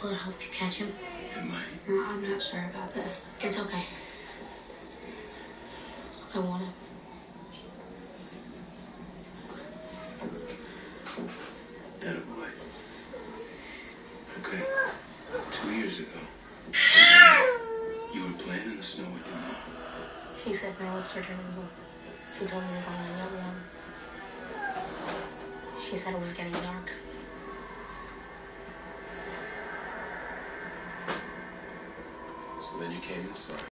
Will it help you catch him? It might. No, I'm not sure about this. It's okay. I want it. That a boy. Okay. 2 years ago, you were playing in the snow with your mom. She said my lips were turning blue. She told me to go and get warm. She said it was getting dark. So then you came inside.